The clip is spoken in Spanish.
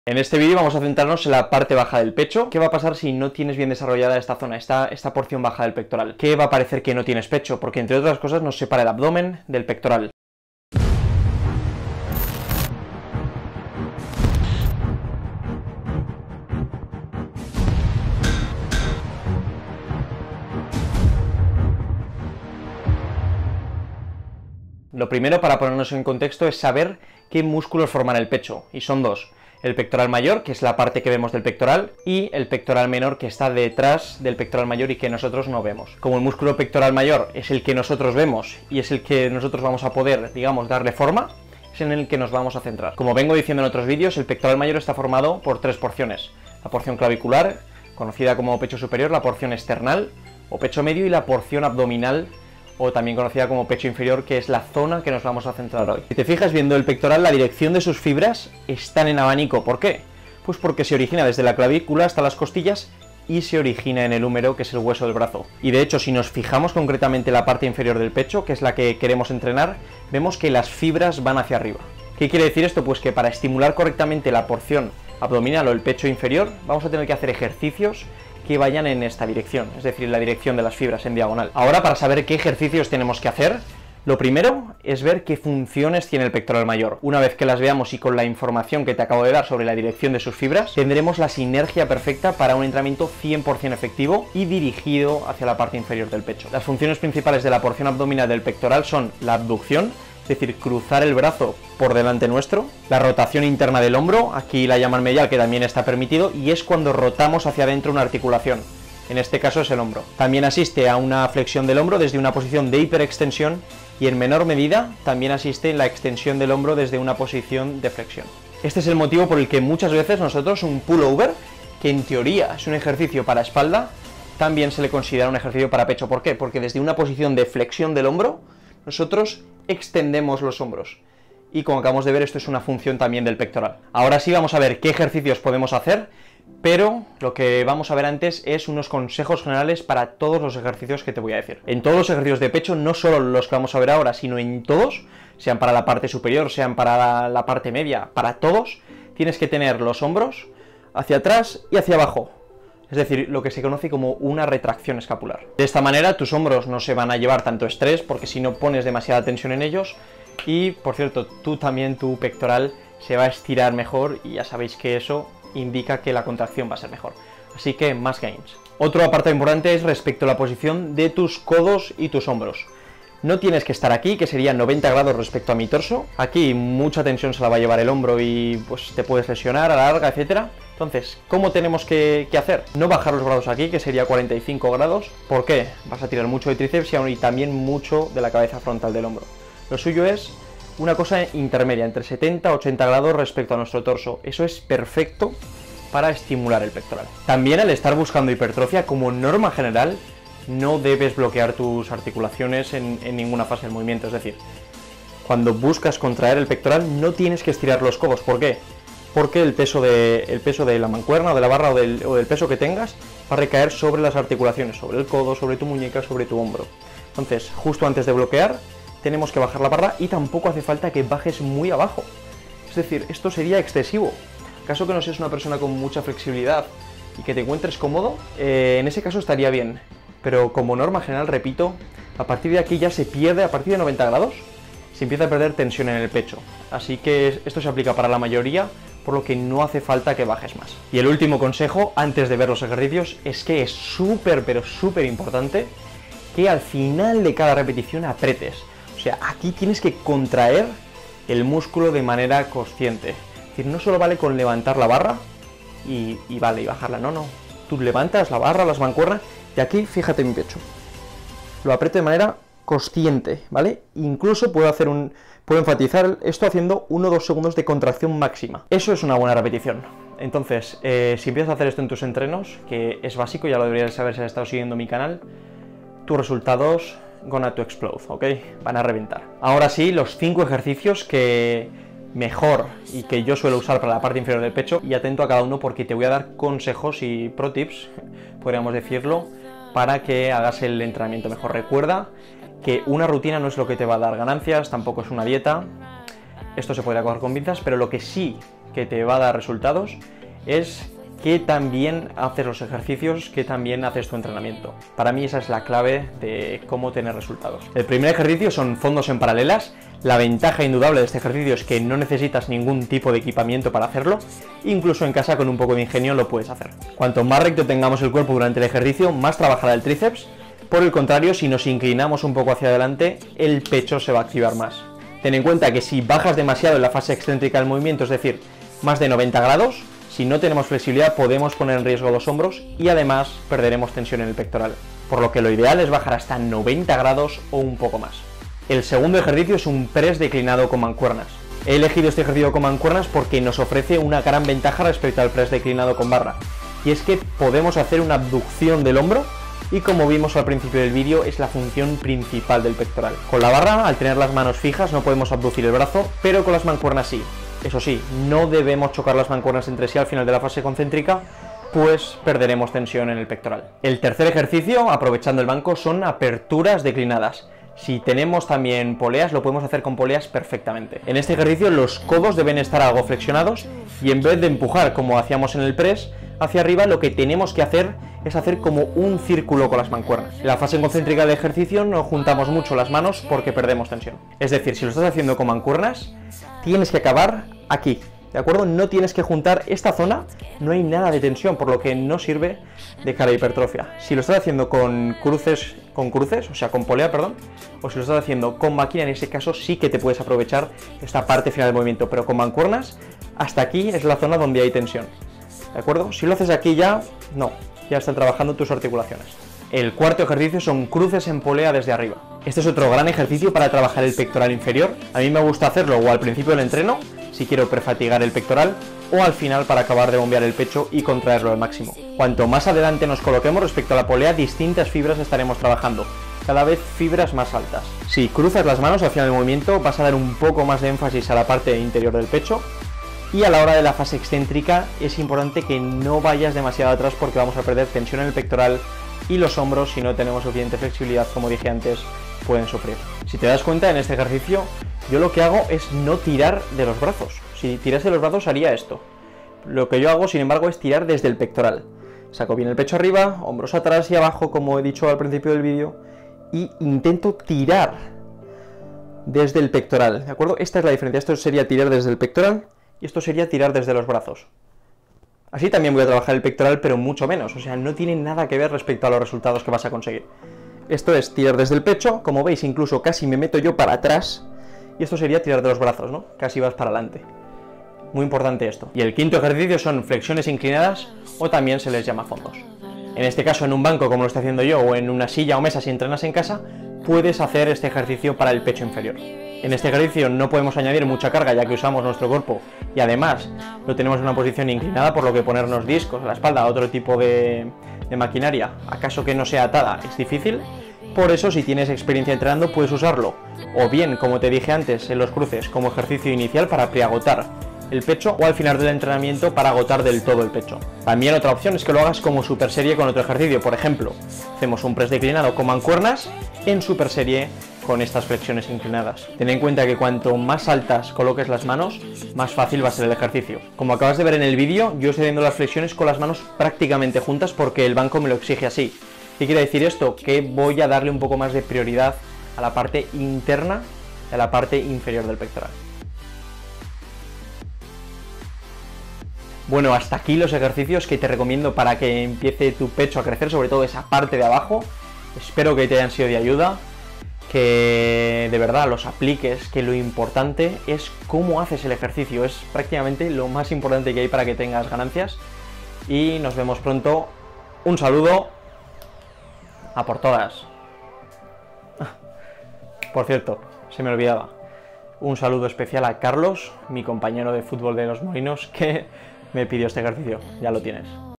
En este vídeo vamos a centrarnos en la parte baja del pecho. ¿Qué va a pasar si no tienes bien desarrollada esta zona, esta porción baja del pectoral? ¿Qué va a parecer que no tienes pecho? Porque entre otras cosas nos separa el abdomen del pectoral. Lo primero para ponernos en contexto es saber qué músculos forman el pecho, y son dos. El pectoral mayor, que es la parte que vemos del pectoral, y el pectoral menor, que está detrás del pectoral mayor y que nosotros no vemos. Como el músculo pectoral mayor es el que nosotros vemos y es el que nosotros vamos a poder, digamos, darle forma, es en el que nos vamos a centrar. Como vengo diciendo en otros vídeos, el pectoral mayor está formado por tres porciones. La porción clavicular, conocida como pecho superior, la porción esternal o pecho medio, y la porción abdominal, o también conocida como pecho inferior, que es la zona que nos vamos a centrar hoy. Si te fijas viendo el pectoral, la dirección de sus fibras están en abanico. ¿Por qué? Pues porque se origina desde la clavícula hasta las costillas y se origina en el húmero, que es el hueso del brazo. Y de hecho, si nos fijamos concretamente en la parte inferior del pecho, que es la que queremos entrenar, vemos que las fibras van hacia arriba. ¿Qué quiere decir esto? Pues que para estimular correctamente la porción abdominal o el pecho inferior, vamos a tener que hacer ejercicios que vayan en esta dirección, es decir, en la dirección de las fibras en diagonal. Ahora, para saber qué ejercicios tenemos que hacer, lo primero es ver qué funciones tiene el pectoral mayor. Una vez que las veamos y con la información que te acabo de dar sobre la dirección de sus fibras, tendremos la sinergia perfecta para un entrenamiento 100% efectivo y dirigido hacia la parte inferior del pecho. Las funciones principales de la porción abdominal del pectoral son la abducción, es decir, cruzar el brazo por delante nuestro, la rotación interna del hombro, aquí la llaman medial, que también está permitido, y es cuando rotamos hacia adentro una articulación, en este caso es el hombro. También asiste a una flexión del hombro desde una posición de hiperextensión, y en menor medida también asiste la extensión del hombro desde una posición de flexión. Este es el motivo por el que muchas veces nosotros un pullover, que en teoría es un ejercicio para espalda, también se le considera un ejercicio para pecho. ¿Por qué? Porque desde una posición de flexión del hombro, nosotros extendemos los hombros. Y como acabamos de ver, esto es una función también del pectoral. Ahora sí vamos a ver qué ejercicios podemos hacer, pero lo que vamos a ver antes es unos consejos generales para todos los ejercicios que te voy a decir. En todos los ejercicios de pecho, no solo los que vamos a ver ahora, sino en todos, sean para la parte superior, sean para la parte media, para todos, tienes que tener los hombros hacia atrás y hacia abajo. Es decir, lo que se conoce como una retracción escapular. De esta manera tus hombros no se van a llevar tanto estrés, porque si no pones demasiada tensión en ellos, y por cierto, tu pectoral se va a estirar mejor, y ya sabéis que eso indica que la contracción va a ser mejor. Así que más gains. Otro apartado importante es respecto a la posición de tus codos y tus hombros. No tienes que estar aquí, que sería 90 grados respecto a mi torso. Aquí mucha tensión se la va a llevar el hombro y pues te puedes lesionar a la larga, etcétera. Entonces, ¿cómo tenemos que hacer? No bajar los brazos aquí, que sería 45 grados. ¿Por qué? Vas a tirar mucho de tríceps y también mucho de la cabeza frontal del hombro. Lo suyo es una cosa intermedia, entre 70 y 80 grados respecto a nuestro torso. Eso es perfecto para estimular el pectoral. También, al estar buscando hipertrofia, como norma general, no debes bloquear tus articulaciones en ninguna fase del movimiento. Es decir, cuando buscas contraer el pectoral no tienes que estirar los codos. ¿Por qué? Porque el peso de la mancuerna o de la barra o del peso que tengas va a recaer sobre las articulaciones, sobre el codo, sobre tu muñeca, sobre tu hombro. Entonces, justo antes de bloquear, tenemos que bajar la barra, y tampoco hace falta que bajes muy abajo. Es decir, esto sería excesivo. Caso que no seas una persona con mucha flexibilidad y que te encuentres cómodo, en ese caso estaría bien. Pero como norma general, repito, a partir de aquí ya se pierde, a partir de 90 grados, se empieza a perder tensión en el pecho. Así que esto se aplica para la mayoría, por lo que no hace falta que bajes más. Y el último consejo, antes de ver los ejercicios, es que es súper, pero súper importante que al final de cada repetición apretes. O sea, aquí tienes que contraer el músculo de manera consciente. Es decir, no solo vale con levantar la barra y bajarla, no. Tú levantas la barra, las mancuernas, y aquí fíjate en mi pecho. Lo aprieto de manera consciente, ¿vale? Incluso puedo enfatizar esto haciendo 1 o 2 segundos de contracción máxima. Eso es una buena repetición. Entonces, si empiezas a hacer esto en tus entrenos, que es básico, ya lo deberías saber si has estado siguiendo mi canal, tus resultados gonna to explode, ¿ok? Van a reventar. Ahora sí, los 5 ejercicios que mejor y que yo suelo usar para la parte inferior del pecho, y atento a cada uno porque te voy a dar consejos y pro tips, podríamos decirlo, para que hagas el entrenamiento mejor. Recuerda que una rutina no es lo que te va a dar ganancias, tampoco es una dieta, esto se podría coger con pinzas, pero lo que sí que te va a dar resultados es que también haces los ejercicios, que también haces tu entrenamiento. Para mí esa es la clave de cómo tener resultados. El primer ejercicio son fondos en paralelas. La ventaja indudable de este ejercicio es que no necesitas ningún tipo de equipamiento para hacerlo, incluso en casa con un poco de ingenio lo puedes hacer. Cuanto más recto tengamos el cuerpo durante el ejercicio, más trabajará el tríceps. Por el contrario, si nos inclinamos un poco hacia adelante, el pecho se va a activar más. Ten en cuenta que si bajas demasiado en la fase excéntrica del movimiento, es decir, más de 90 grados, si no tenemos flexibilidad podemos poner en riesgo los hombros y además perderemos tensión en el pectoral. Por lo que lo ideal es bajar hasta 90 grados o un poco más. El segundo ejercicio es un press declinado con mancuernas. He elegido este ejercicio con mancuernas porque nos ofrece una gran ventaja respecto al press declinado con barra. Y es que podemos hacer una abducción del hombro y, como vimos al principio del vídeo, es la función principal del pectoral. Con la barra, al tener las manos fijas, no podemos abducir el brazo, pero con las mancuernas sí. Eso sí, no debemos chocar las mancuernas entre sí al final de la fase concéntrica, pues perderemos tensión en el pectoral. El tercer ejercicio, aprovechando el banco, son aperturas declinadas. Si tenemos también poleas, lo podemos hacer con poleas perfectamente. En este ejercicio los codos deben estar algo flexionados y en vez de empujar como hacíamos en el press hacia arriba, lo que tenemos que hacer es hacer como un círculo con las mancuernas. En la fase concéntrica del ejercicio no juntamos mucho las manos porque perdemos tensión. Es decir, si lo estás haciendo con mancuernas, tienes que acabar aquí, ¿de acuerdo? No tienes que juntar esta zona, no hay nada de tensión, por lo que no sirve de cara a hipertrofia. Si lo estás haciendo con cruces, o sea, con polea, perdón, o si lo estás haciendo con máquina, en ese caso sí que te puedes aprovechar esta parte final del movimiento, pero con mancuernas, hasta aquí es la zona donde hay tensión, ¿de acuerdo? Si lo haces aquí ya, no, ya están trabajando tus articulaciones. El cuarto ejercicio son cruces en polea desde arriba. Este es otro gran ejercicio para trabajar el pectoral inferior. A mí me gusta hacerlo o al principio del entreno, si quiero prefatigar el pectoral, o al final para acabar de bombear el pecho y contraerlo al máximo. Cuanto más adelante nos coloquemos respecto a la polea, distintas fibras estaremos trabajando, cada vez fibras más altas. Si cruzas las manos al final del movimiento, vas a dar un poco más de énfasis a la parte interior del pecho, y a la hora de la fase excéntrica es importante que no vayas demasiado atrás porque vamos a perder tensión en el pectoral y los hombros, si no tenemos suficiente flexibilidad, como dije antes, pueden sufrir. Si te das cuenta, en este ejercicio yo lo que hago es no tirar de los brazos. Si tirase de los brazos haría esto. Lo que yo hago, sin embargo, es tirar desde el pectoral. Saco bien el pecho arriba, hombros atrás y abajo, como he dicho al principio del vídeo, y intento tirar desde el pectoral, ¿de acuerdo? Esta es la diferencia. Esto sería tirar desde el pectoral y esto sería tirar desde los brazos. Así también voy a trabajar el pectoral, pero mucho menos, o sea, no tiene nada que ver respecto a los resultados que vas a conseguir. Esto es tirar desde el pecho, como veis incluso casi me meto yo para atrás, y esto sería tirar de los brazos, ¿no? Casi vas para adelante. Muy importante esto. Y el quinto ejercicio son flexiones inclinadas, o también se les llama fondos. En este caso, en un banco como lo estoy haciendo yo, o en una silla o mesa si entrenas en casa, puedes hacer este ejercicio para el pecho inferior. En este ejercicio no podemos añadir mucha carga ya que usamos nuestro cuerpo y además lo tenemos en una posición inclinada, por lo que ponernos discos a la espalda, otro tipo de maquinaria, acaso que no sea atada, es difícil. Por eso, si tienes experiencia entrenando, puedes usarlo o bien, como te dije antes, en los cruces como ejercicio inicial para preagotar el pecho, o al final del entrenamiento para agotar del todo el pecho. También otra opción es que lo hagas como super serie con otro ejercicio. Por ejemplo, hacemos un press declinado con mancuernas en super serie con estas flexiones inclinadas. Ten en cuenta que cuanto más altas coloques las manos, más fácil va a ser el ejercicio. Como acabas de ver en el vídeo, yo estoy haciendo las flexiones con las manos prácticamente juntas porque el banco me lo exige así. ¿Qué quiere decir esto? Que voy a darle un poco más de prioridad a la parte interna y a la parte inferior del pectoral. Bueno, hasta aquí los ejercicios que te recomiendo para que empiece tu pecho a crecer, sobre todo esa parte de abajo. Espero que te hayan sido de ayuda, que de verdad los apliques, que lo importante es cómo haces el ejercicio, es prácticamente lo más importante que hay para que tengas ganancias. Y nos vemos pronto. Un saludo, a por todas. Por cierto, se me olvidaba, un saludo especial a Carlos, mi compañero de fútbol de Los Molinos, que me pidió este ejercicio. Ya lo tienes.